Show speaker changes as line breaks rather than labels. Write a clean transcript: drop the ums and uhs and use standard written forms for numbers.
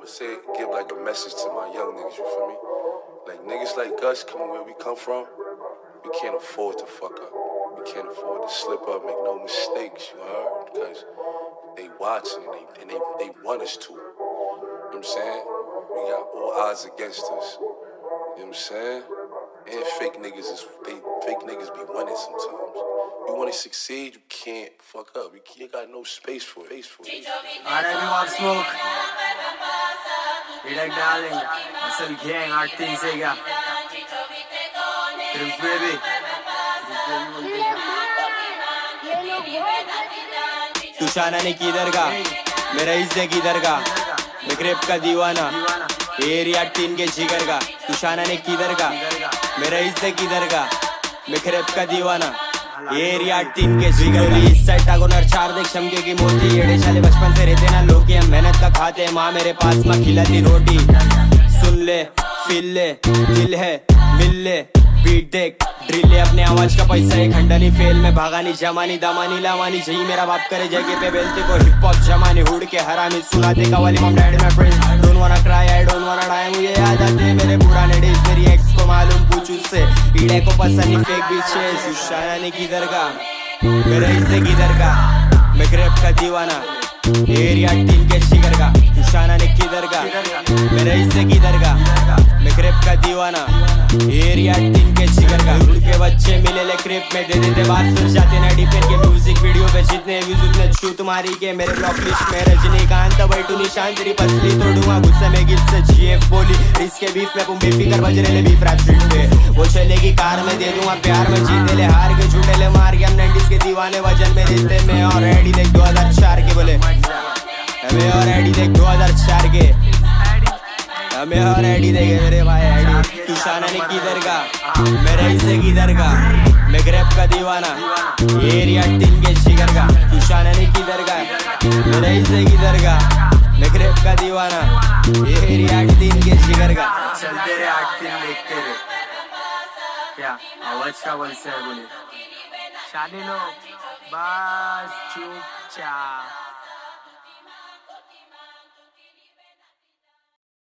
say, give like a message to my young niggas, you feel me? Like niggas like us coming where we come from, we can't afford to fuck up. We can't afford to slip up, make no mistakes, you heard? Because they watching and they want us to. You know what I'm saying? We got all odds against us. You know what I'm saying? And fake niggas be winning sometimes. You want to succeed, you can't fuck up. You got no space for it.
Alright, we want smoke. EDAG darling. ASAL gang, 8-3 से क्या? baby. तुशाना ने किधर का? मेरा इज्जत किधर का? मैं क्रेप का दीवाना. एरिया 3 के जिगर का. तुशाना ने किधर का? मेरा इज्जत किधर का? मैं क्रेप का दीवाना. एरिया 3 के जिगर इस साइड टागोनर 4 देख शमके की मोती. एड़े शाले बचपन से रहते ना लोग कि हम मेहनत का खाते. माँ मेरे पास माँ खिलाती रोटी. सुन ले, फील ले, दिल है, मिल ले, बीट देख, ड्रिल ले. अपने आवाज का पैसा एक खंडनी फेल में भागानी जमानी दामानी लावानी. जही मेरा बाप करे जगह पे बेलते को हिप हॉप जमानी. हुड के हरामी सुनाते कवाली mum daddy my friend. Don't wanna cry I don't wanna die. मुझे याद आते मेरे पुराने डेज. मेरी एक्स को मालूम पूछ उससे. ईडे को पसंद नहीं फेक बीचे. सुशाना ने किधर का? मेरा इज्जत किधर का? मैं क्रेप का दीवाना. एरिया 3 के जिगर का. सुशाना ने किधर का? मेरा इज्जत किधर का? मैं क्रेप का दीवाना. एरिया 3 के जिगर का. उनके बच्चे मिले ले क्रेप में दे देते बात. फिर जाते ना डिपेंड के म्यूजिक वीडियो पे जितने व्यूज उतने छू तुम्हारी के. मेरे ब्लॉक लिस्ट में रजनीकांत बैठू निशान तेरी पसली तोड़ूंगा. गुस्से में गिफ्ट से जीएफ बोली. इसके बीफ में बेफिकर बज रहे ले बीफ रैप स्ट्रीट पे. वो चलेगी कार में दे दूंगा प्यार में. जीते ले हार के झूठे ले मार के. हम 90s के दीवाने वजन में देते में. और रेडी देख 2004 के बोले हमें. और रेडी देख 2004 के हमें. और आईडी देखे मेरे भाई आईडी. तुशाना ने किधर का? मेरा इज्जत किधर का? मैं क्रेप का दीवाना. एरिया 3 के जिगर का. तुशाना ने किधर का? मेरा इज्जत किधर का? मैं क्रेप का दीवाना. एरिया 3 के जिगर का. चलते रहे 8-3 देखते रहे. क्या आवाज का बोलते हैं बोले शादी लोग बस चुपचाप.